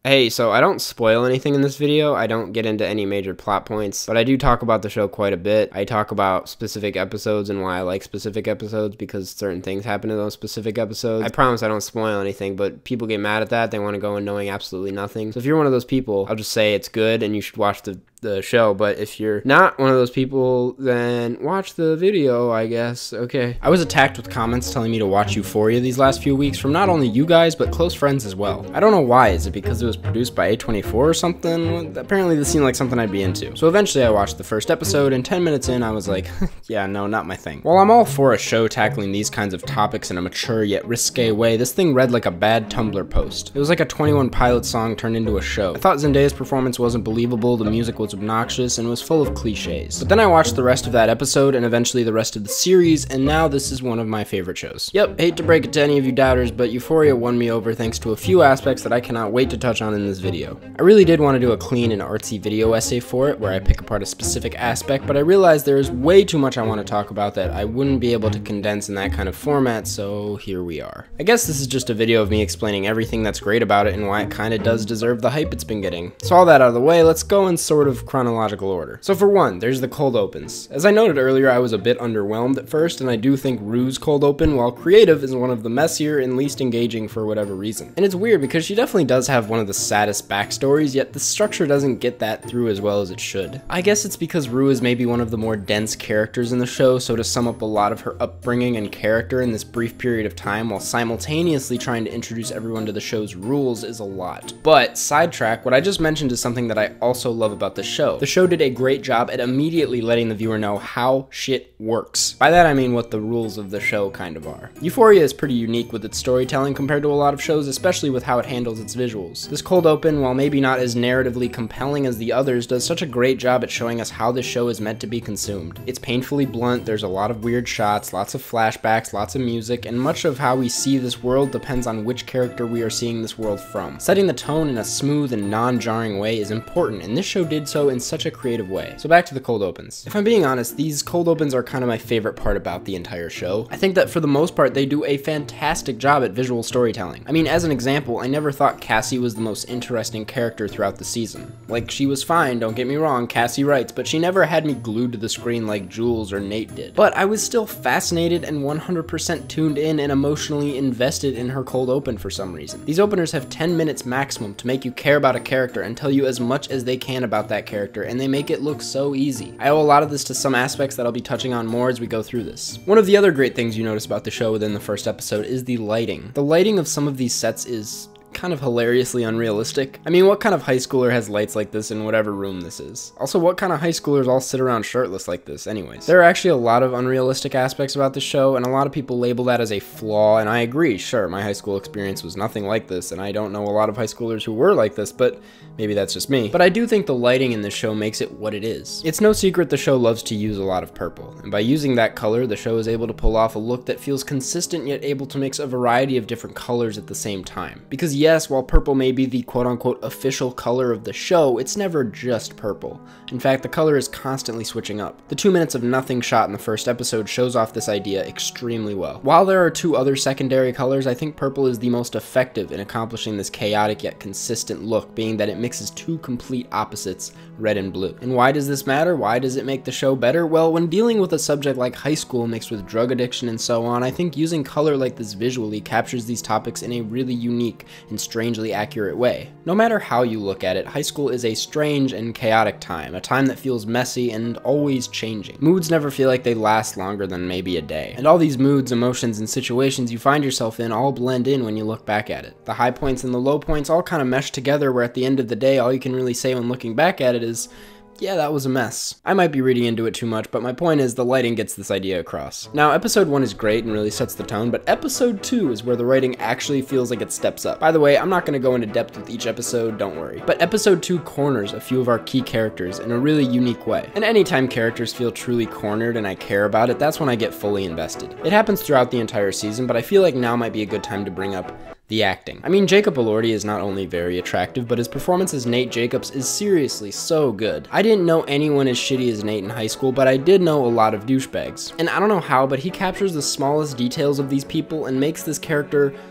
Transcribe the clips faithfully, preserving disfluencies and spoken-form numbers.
Hey, so I don't spoil anything in this video, I don't get into any major plot points, but I do talk about the show quite a bit. I talk about specific episodes and why I like specific episodes because certain things happen in those specific episodes. I promise I don't spoil anything, but people get mad at that, they want to go in knowing absolutely nothing. So if you're one of those people, I'll just say it's good and you should watch the the show, but if you're not one of those people, then watch the video, I guess. Okay. I was attacked with comments telling me to watch Euphoria these last few weeks from not only you guys, but close friends as well. I don't know why. Is it because it was produced by A twenty-four or something? Apparently this seemed like something I'd be into. So eventually I watched the first episode, and ten minutes in I was like, yeah, no, not my thing. While I'm all for a show tackling these kinds of topics in a mature yet risque way, this thing read like a bad Tumblr post. It was like a twenty-one Pilots song turned into a show. I thought Zendaya's performance wasn't believable, the music was obnoxious, and was full of cliches. But then I watched the rest of that episode and eventually the rest of the series, and now this is one of my favorite shows. Yep, hate to break it to any of you doubters, but Euphoria won me over thanks to a few aspects that I cannot wait to touch on in this video. I really did want to do a clean and artsy video essay for it, where I pick apart a specific aspect, but I realized there is way too much I want to talk about that I wouldn't be able to condense in that kind of format, so here we are. I guess this is just a video of me explaining everything that's great about it and why it kinda does deserve the hype it's been getting. So all that out of the way, let's go in sort of chronological order. So for one, there's the cold opens. As I noted earlier, I was a bit underwhelmed at first, and I do think Rue's cold open, while creative, is one of the messier and least engaging for whatever reason. And it's weird because she definitely does have one of the saddest backstories, yet the structure doesn't get that through as well as it should. I guess it's because Rue is maybe one of the more dense characters in the show, so to sum up a lot of her upbringing and character in this brief period of time while simultaneously trying to introduce everyone to the show's rules is a lot. But, sidetrack, what I just mentioned is something that I also love about the show. The show did a great job at immediately letting the viewer know how shit works. By that I mean what the rules of the show kind of are. Euphoria is pretty unique with its storytelling compared to a lot of shows, especially with how it handles its visuals. This cold open, while maybe not as narratively compelling as the others, does such a great job at showing us how this show is meant to be consumed. It's painfully blunt, there's a lot of weird shots, lots of flashbacks, lots of music, and much of how we see this world depends on which character we are seeing this world from. Setting the tone in a smooth and non-jarring way is important, and this show did so in such a creative way. So back to the cold opens. If I'm being honest, these cold opens are kind of my favorite part about the entire show. I think that for the most part, they do a fantastic job at visual storytelling. I mean, as an example, I never thought Cassie was the most interesting character throughout the season. Like, she was fine, don't get me wrong, Cassie writes, but she never had me glued to the screen like Jules or Nate did. But I was still fascinated and one hundred percent tuned in and emotionally invested in her cold open for some reason. These openers have ten minutes maximum to make you care about a character and tell you as much as they can about that character, and they make it look so easy. I owe a lot of this to some aspects that I'll be touching on more as we go through this. One of the other great things you notice about the show within the first episode is the lighting. The lighting of some of these sets is kind of hilariously unrealistic. I mean, what kind of high schooler has lights like this in whatever room this is? Also, what kind of high schoolers all sit around shirtless like this anyways? There are actually a lot of unrealistic aspects about the show, and a lot of people label that as a flaw, and I agree. Sure, my high school experience was nothing like this, and I don't know a lot of high schoolers who were like this, but maybe that's just me. But I do think the lighting in this show makes it what it is. It's no secret the show loves to use a lot of purple, and by using that color, the show is able to pull off a look that feels consistent yet able to mix a variety of different colors at the same time. Because yes, while purple may be the quote-unquote official color of the show, it's never just purple. In fact, the color is constantly switching up. The two minutes of nothing shot in the first episode shows off this idea extremely well. While there are two other secondary colors, I think purple is the most effective in accomplishing this chaotic yet consistent look, being that it mixes two complete opposites, red and blue. And why does this matter? Why does it make the show better? Well, when dealing with a subject like high school mixed with drug addiction and so on, I think using color like this visually captures these topics in a really unique and strangely accurate way. No matter how you look at it, high school is a strange and chaotic time, a time that feels messy and always changing. Moods never feel like they last longer than maybe a day. And all these moods, emotions, and situations you find yourself in all blend in when you look back at it. The high points and the low points all kind of mesh together, where at the end of the day, all you can really say when looking back at it is, yeah, that was a mess. I might be reading into it too much, but my point is the lighting gets this idea across. Now, episode one is great and really sets the tone, but episode two is where the writing actually feels like it steps up. By the way, I'm not going to go into depth with each episode, don't worry. But episode two corners a few of our key characters in a really unique way. And anytime characters feel truly cornered and I care about it, that's when I get fully invested. It happens throughout the entire season, but I feel like now might be a good time to bring up the acting. I mean, Jacob Elordi is not only very attractive, but his performance as Nate Jacobs is seriously so good. I didn't know anyone as shitty as Nate in high school, but I did know a lot of douchebags. And I don't know how, but he captures the smallest details of these people and makes this character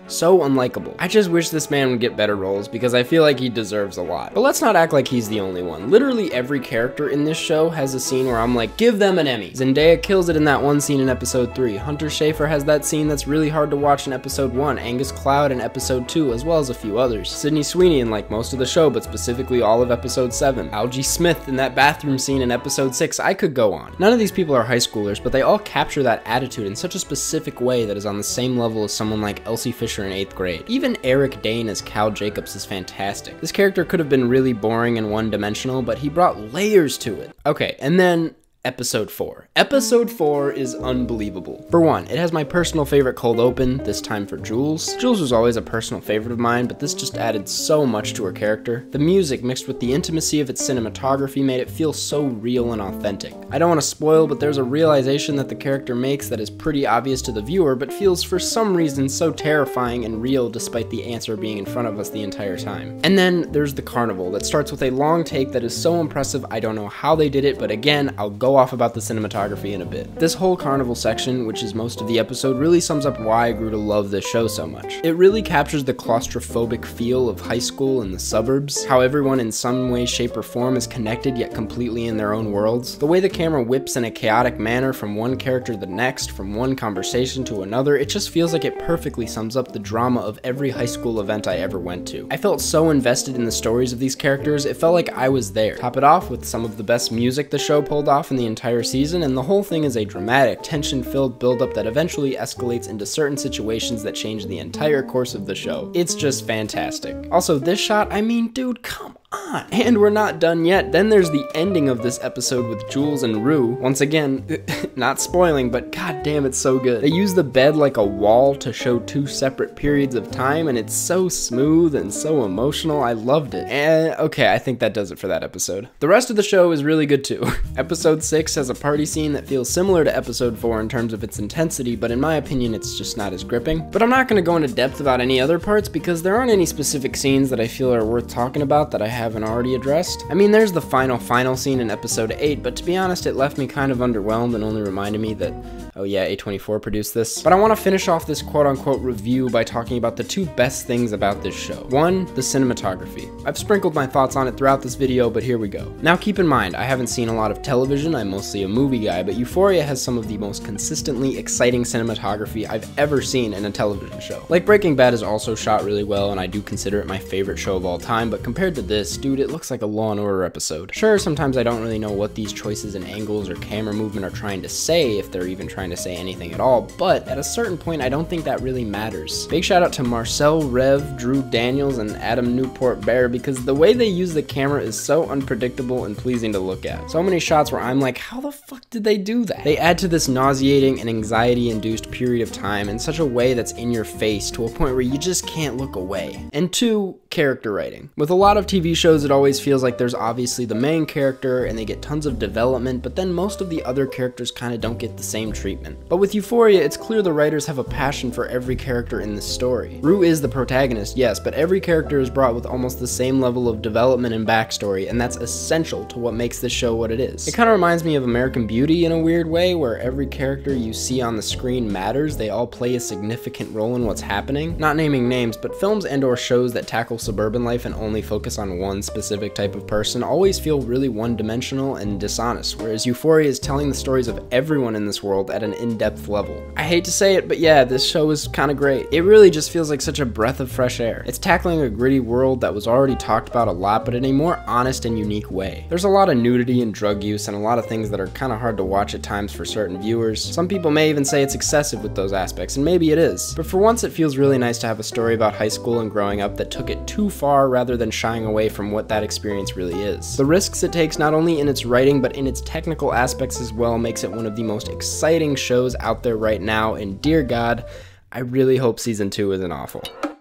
So unlikable. I just wish this man would get better roles because I feel like he deserves a lot. But let's not act like he's the only one. Literally every character in this show has a scene where I'm like, give them an Emmy. Zendaya kills it in that one scene in episode three. Hunter Schafer has that scene that's really hard to watch in episode one. Angus Cloud in episode two, as well as a few others. Sydney Sweeney in like most of the show, but specifically all of episode seven. Algie Smith in that bathroom scene in episode six. I could go on. None of these people are high schoolers, but they all capture that attitude in such a specific way that is on the same level as someone like Elsie Fisher in eighth grade. Even Eric Dane as Cal Jacobs is fantastic. This character could have been really boring and one-dimensional, but he brought layers to it. Okay, and then Episode four. Episode four is unbelievable. For one, it has my personal favorite cold open, this time for Jules. Jules was always a personal favorite of mine, but this just added so much to her character. The music, mixed with the intimacy of its cinematography, made it feel so real and authentic. I don't want to spoil, but there's a realization that the character makes that is pretty obvious to the viewer, but feels for some reason so terrifying and real despite the answer being in front of us the entire time. And then there's the carnival that starts with a long take that is so impressive. I don't know how they did it, but again, I'll go off about the cinematography in a bit. This whole carnival section, which is most of the episode, really sums up why I grew to love this show so much. It really captures the claustrophobic feel of high school and the suburbs, how everyone in some way, shape, or form is connected yet completely in their own worlds. The way the camera whips in a chaotic manner from one character to the next, from one conversation to another, it just feels like it perfectly sums up the drama of every high school event I ever went to. I felt so invested in the stories of these characters, it felt like I was there. Top it off with some of the best music the show pulled off in the entire season, and the whole thing is a dramatic, tension-filled build-up that eventually escalates into certain situations that change the entire course of the show. It's just fantastic. Also, this shot, I mean, dude, come on. And we're not done yet. Then there's the ending of this episode with Jules and Rue. Once again, not spoiling, but goddamn, it's so good. They use the bed like a wall to show two separate periods of time, and it's so smooth and so emotional. I loved it. And okay, I think that does it for that episode. The rest of the show is really good too. Episode six has a party scene that feels similar to episode four in terms of its intensity, but in my opinion, it's just not as gripping. But I'm not going to go into depth about any other parts because there aren't any specific scenes that I feel are worth talking about that I haven't already addressed. I mean, there's the final final scene in episode eight, but to be honest, it left me kind of underwhelmed and only reminded me that, oh yeah, A twenty-four produced this. But I want to finish off this quote-unquote review by talking about the two best things about this show. One, the cinematography. I've sprinkled my thoughts on it throughout this video, but here we go. Now keep in mind, I haven't seen a lot of television, I'm mostly a movie guy, but Euphoria has some of the most consistently exciting cinematography I've ever seen in a television show. Like Breaking Bad is also shot really well, and I do consider it my favorite show of all time, but compared to this, dude, it looks like a Law and Order episode. Sure, sometimes I don't really know what these choices in angles or camera movement are trying to say, if they're even trying to say anything at all, but at a certain point, I don't think that really matters. Big shout out to Marcel, Rev, Drew Daniels, and Adam Newport Bear, because the way they use the camera is so unpredictable and pleasing to look at. So many shots where I'm like, how the fuck did they do that? They add to this nauseating and anxiety-induced period of time in such a way that's in your face to a point where you just can't look away. And two, character writing. With a lot of T V shows, it always feels like there's obviously the main character and they get tons of development, but then most of the other characters kind of don't get the same treatment. But with Euphoria, it's clear the writers have a passion for every character in this story. Rue is the protagonist, yes, but every character is brought with almost the same level of development and backstory, and that's essential to what makes this show what it is. It kind of reminds me of American Beauty in a weird way, where every character you see on the screen matters, they all play a significant role in what's happening. Not naming names, but films and or shows that tackle suburban life and only focus on one specific type of person always feel really one-dimensional and dishonest, whereas Euphoria is telling the stories of everyone in this world at an in-depth level. I hate to say it, but yeah, this show is kind of great. It really just feels like such a breath of fresh air. It's tackling a gritty world that was already talked about a lot, but in a more honest and unique way. There's a lot of nudity and drug use and a lot of things that are kind of hard to watch at times for certain viewers. Some people may even say it's excessive with those aspects, and maybe it is. But for once, it feels really nice to have a story about high school and growing up that took it too far rather than shying away from what that experience really is. The risks it takes not only in its writing, but in its technical aspects as well makes it one of the most exciting shows out there right now, and dear God, I really hope season two isn't awful.